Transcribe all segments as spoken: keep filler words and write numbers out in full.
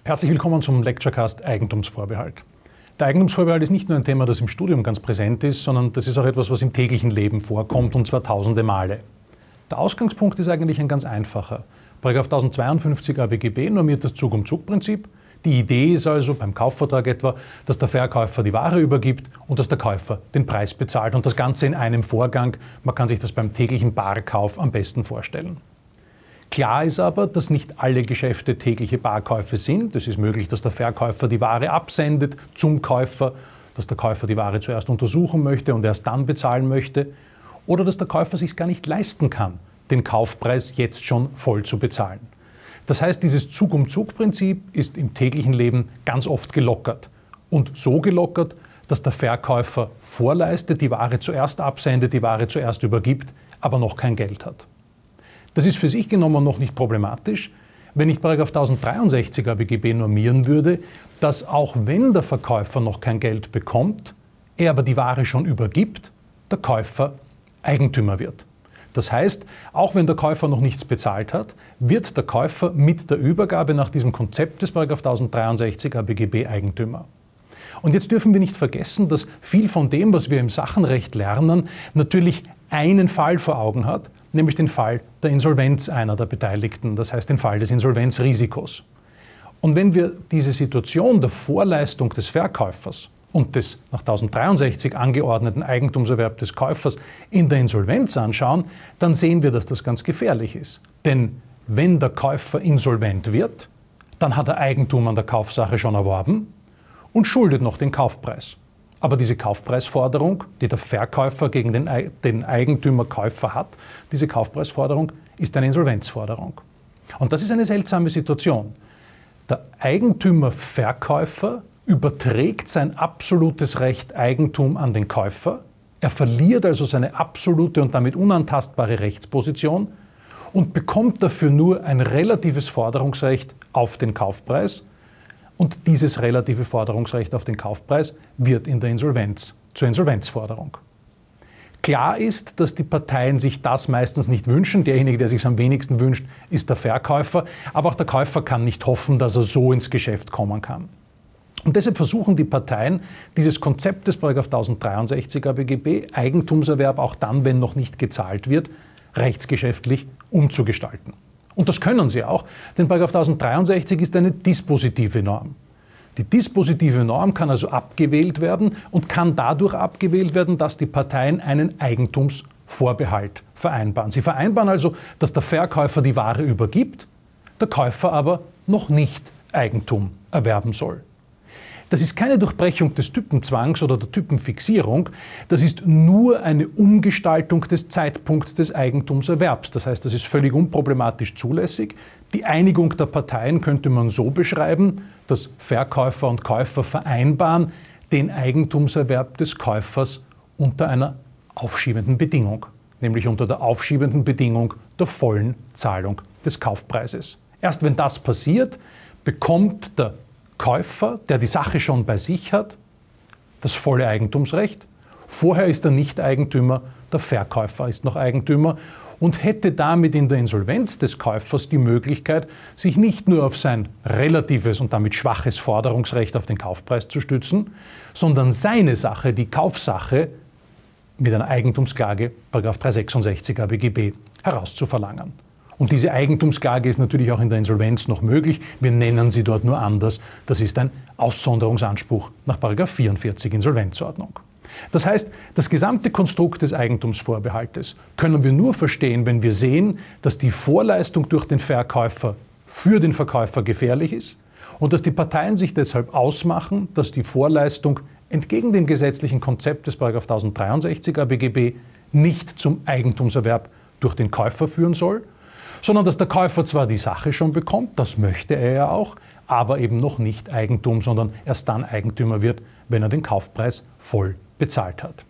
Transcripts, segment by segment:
Herzlich willkommen zum Lecturecast Eigentumsvorbehalt. Der Eigentumsvorbehalt ist nicht nur ein Thema, das im Studium ganz präsent ist, sondern das ist auch etwas, was im täglichen Leben vorkommt, und zwar tausende Male. Der Ausgangspunkt ist eigentlich ein ganz einfacher. Paragraph tausendzweiundfünfzig A B G B normiert das Zug-um-Zug-Prinzip. Die Idee ist also beim Kaufvertrag etwa, dass der Verkäufer die Ware übergibt und dass der Käufer den Preis bezahlt, und das Ganze in einem Vorgang. Man kann sich das beim täglichen Barkauf am besten vorstellen. Klar ist aber, dass nicht alle Geschäfte tägliche Barkäufe sind. Es ist möglich, dass der Verkäufer die Ware absendet zum Käufer, dass der Käufer die Ware zuerst untersuchen möchte und erst dann bezahlen möchte, oder dass der Käufer sich gar nicht leisten kann, den Kaufpreis jetzt schon voll zu bezahlen. Das heißt, dieses Zug-um-Zug-Prinzip ist im täglichen Leben ganz oft gelockert. Und so gelockert, dass der Verkäufer vorleistet, die Ware zuerst absendet, die Ware zuerst übergibt, aber noch kein Geld hat. Das ist für sich genommen noch nicht problematisch, wenn ich Paragraph tausenddreiundsechzig A B G B normieren würde, dass auch wenn der Verkäufer noch kein Geld bekommt, er aber die Ware schon übergibt, der Käufer Eigentümer wird. Das heißt, auch wenn der Käufer noch nichts bezahlt hat, wird der Käufer mit der Übergabe nach diesem Konzept des Paragraph tausenddreiundsechzig A B G B Eigentümer. Und jetzt dürfen wir nicht vergessen, dass viel von dem, was wir im Sachenrecht lernen, natürlich einen Fall vor Augen hat, nämlich den Fall der Insolvenz einer der Beteiligten, das heißt den Fall des Insolvenzrisikos. Und wenn wir diese Situation der Vorleistung des Verkäufers und des nach tausenddreiundsechzig angeordneten Eigentumserwerb des Käufers in der Insolvenz anschauen, dann sehen wir, dass das ganz gefährlich ist. Denn wenn der Käufer insolvent wird, dann hat er Eigentum an der Kaufsache schon erworben und schuldet noch den Kaufpreis. Aber diese Kaufpreisforderung, die der Verkäufer gegen den, den Eigentümer-Käufer hat, diese Kaufpreisforderung ist eine Insolvenzforderung. Und das ist eine seltsame Situation. Der Eigentümer-Verkäufer überträgt sein absolutes Recht Eigentum an den Käufer. Er verliert also seine absolute und damit unantastbare Rechtsposition und bekommt dafür nur ein relatives Forderungsrecht auf den Kaufpreis. Und dieses relative Forderungsrecht auf den Kaufpreis wird in der Insolvenz zur Insolvenzforderung. Klar ist, dass die Parteien sich das meistens nicht wünschen. Derjenige, der sich es am wenigsten wünscht, ist der Verkäufer. Aber auch der Käufer kann nicht hoffen, dass er so ins Geschäft kommen kann. Und deshalb versuchen die Parteien, dieses Konzept des Paragraph tausenddreiundsechzig A B G B, Eigentumserwerb auch dann, wenn noch nicht gezahlt wird, rechtsgeschäftlich umzugestalten. Und das können sie auch, denn Paragraph tausenddreiundsechzig ist eine dispositive Norm. Die dispositive Norm kann also abgewählt werden und kann dadurch abgewählt werden, dass die Parteien einen Eigentumsvorbehalt vereinbaren. Sie vereinbaren also, dass der Verkäufer die Ware übergibt, der Käufer aber noch nicht Eigentum erwerben soll. Das ist keine Durchbrechung des Typenzwangs oder der Typenfixierung, das ist nur eine Umgestaltung des Zeitpunkts des Eigentumserwerbs. Das heißt, das ist völlig unproblematisch zulässig. Die Einigung der Parteien könnte man so beschreiben, dass Verkäufer und Käufer vereinbaren den Eigentumserwerb des Käufers unter einer aufschiebenden Bedingung, nämlich unter der aufschiebenden Bedingung der vollen Zahlung des Kaufpreises. Erst wenn das passiert, bekommt der Käufer, der die Sache schon bei sich hat, das volle Eigentumsrecht. Vorher ist er nicht Eigentümer, der Verkäufer ist noch Eigentümer und hätte damit in der Insolvenz des Käufers die Möglichkeit, sich nicht nur auf sein relatives und damit schwaches Forderungsrecht auf den Kaufpreis zu stützen, sondern seine Sache, die Kaufsache, mit einer Eigentumsklage, Paragraph dreihundertsechsundsechzig A B G B, herauszuverlangen. Und diese Eigentumsklage ist natürlich auch in der Insolvenz noch möglich. Wir nennen sie dort nur anders. Das ist ein Aussonderungsanspruch nach Paragraph vierundvierzig Insolvenzordnung. Das heißt, das gesamte Konstrukt des Eigentumsvorbehaltes können wir nur verstehen, wenn wir sehen, dass die Vorleistung durch den Verkäufer für den Verkäufer gefährlich ist und dass die Parteien sich deshalb ausmachen, dass die Vorleistung entgegen dem gesetzlichen Konzept des Paragraph tausenddreiundsechzig A B G B nicht zum Eigentumserwerb durch den Käufer führen soll, sondern dass der Käufer zwar die Sache schon bekommt, das möchte er ja auch, aber eben noch nicht Eigentum, sondern erst dann Eigentümer wird, wenn er den Kaufpreis voll bezahlt hat.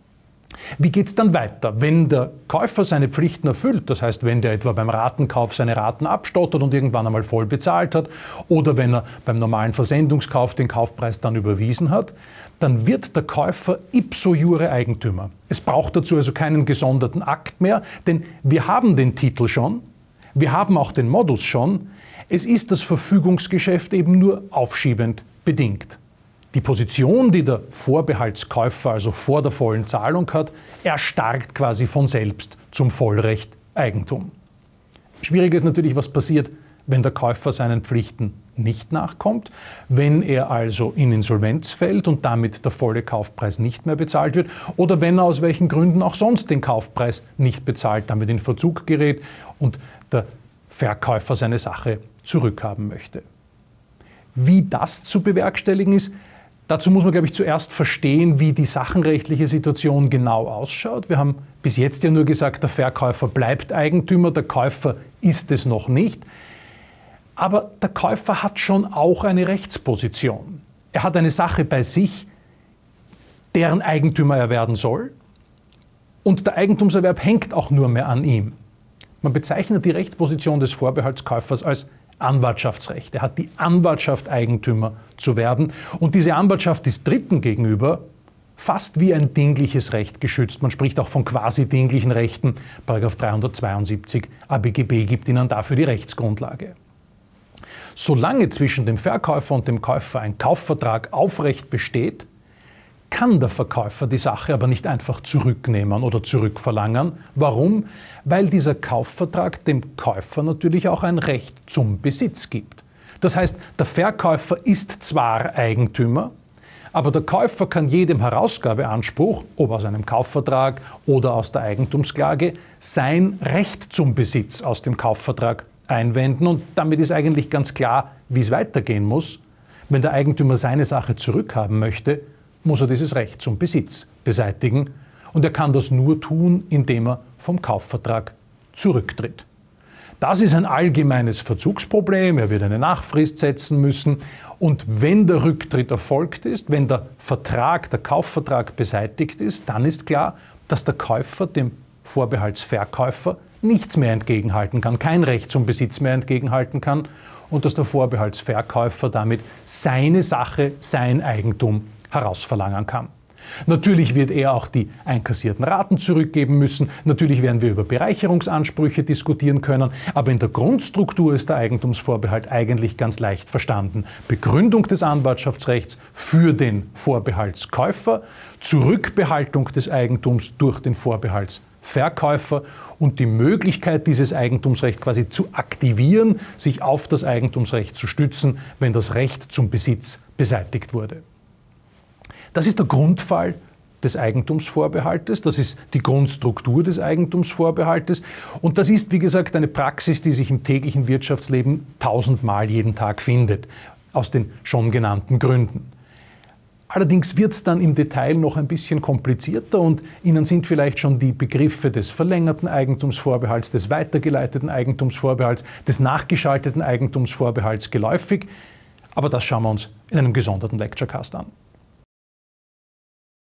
Wie geht es dann weiter? Wenn der Käufer seine Pflichten erfüllt, das heißt, wenn der etwa beim Ratenkauf seine Raten abstottert und irgendwann einmal voll bezahlt hat, oder wenn er beim normalen Versendungskauf den Kaufpreis dann überwiesen hat, dann wird der Käufer ipso iure Eigentümer. Es braucht dazu also keinen gesonderten Akt mehr, denn wir haben den Titel schon. Wir haben auch den Modus schon. Es ist das Verfügungsgeschäft eben nur aufschiebend bedingt. Die Position, die der Vorbehaltskäufer also vor der vollen Zahlung hat, erstarkt quasi von selbst zum Vollrecht Eigentum. Schwierig ist natürlich, was passiert, wenn der Käufer seinen Pflichten nicht nachkommt, wenn er also in Insolvenz fällt und damit der volle Kaufpreis nicht mehr bezahlt wird oder wenn er aus welchen Gründen auch sonst den Kaufpreis nicht bezahlt, damit in Verzug gerät und der Verkäufer seine Sache zurückhaben möchte. Wie das zu bewerkstelligen ist, dazu muss man, glaube ich, zuerst verstehen, wie die sachenrechtliche Situation genau ausschaut. Wir haben bis jetzt ja nur gesagt, der Verkäufer bleibt Eigentümer, der Käufer ist es noch nicht. Aber der Käufer hat schon auch eine Rechtsposition. Er hat eine Sache bei sich, deren Eigentümer er werden soll. Und der Eigentumserwerb hängt auch nur mehr an ihm. Man bezeichnet die Rechtsposition des Vorbehaltskäufers als Anwartschaftsrecht. Er hat die Anwartschaft, Eigentümer zu werden. Und diese Anwartschaft ist Dritten gegenüber fast wie ein dingliches Recht geschützt. Man spricht auch von quasi dinglichen Rechten. Paragraph dreihundertzweiundsiebzig A B G B gibt ihnen dafür die Rechtsgrundlage. Solange zwischen dem Verkäufer und dem Käufer ein Kaufvertrag aufrecht besteht, kann der Verkäufer die Sache aber nicht einfach zurücknehmen oder zurückverlangen. Warum? Weil dieser Kaufvertrag dem Käufer natürlich auch ein Recht zum Besitz gibt. Das heißt, der Verkäufer ist zwar Eigentümer, aber der Käufer kann jedem Herausgabeanspruch, ob aus einem Kaufvertrag oder aus der Eigentumsklage, sein Recht zum Besitz aus dem Kaufvertrag einwenden. Und damit ist eigentlich ganz klar, wie es weitergehen muss. Wenn der Eigentümer seine Sache zurückhaben möchte, muss er dieses Recht zum Besitz beseitigen. Und er kann das nur tun, indem er vom Kaufvertrag zurücktritt. Das ist ein allgemeines Verzugsproblem. Er wird eine Nachfrist setzen müssen. Und wenn der Rücktritt erfolgt ist, wenn der Vertrag, der Kaufvertrag beseitigt ist, dann ist klar, dass der Käufer dem Vorbehaltsverkäufer nichts mehr entgegenhalten kann, kein Recht zum Besitz mehr entgegenhalten kann und dass der Vorbehaltsverkäufer damit seine Sache, sein Eigentum herausverlangen kann. Natürlich wird er auch die einkassierten Raten zurückgeben müssen, natürlich werden wir über Bereicherungsansprüche diskutieren können, aber in der Grundstruktur ist der Eigentumsvorbehalt eigentlich ganz leicht verstanden. Begründung des Anwartschaftsrechts für den Vorbehaltskäufer, Zurückbehaltung des Eigentums durch den Vorbehaltsverkäufer und die Möglichkeit, dieses Eigentumsrecht quasi zu aktivieren, sich auf das Eigentumsrecht zu stützen, wenn das Recht zum Besitz beseitigt wurde. Das ist der Grundfall des Eigentumsvorbehaltes, das ist die Grundstruktur des Eigentumsvorbehaltes und das ist, wie gesagt, eine Praxis, die sich im täglichen Wirtschaftsleben tausendmal jeden Tag findet, aus den schon genannten Gründen. Allerdings wird es dann im Detail noch ein bisschen komplizierter und Ihnen sind vielleicht schon die Begriffe des verlängerten Eigentumsvorbehalts, des weitergeleiteten Eigentumsvorbehalts, des nachgeschalteten Eigentumsvorbehalts geläufig, aber das schauen wir uns in einem gesonderten Lecturecast an.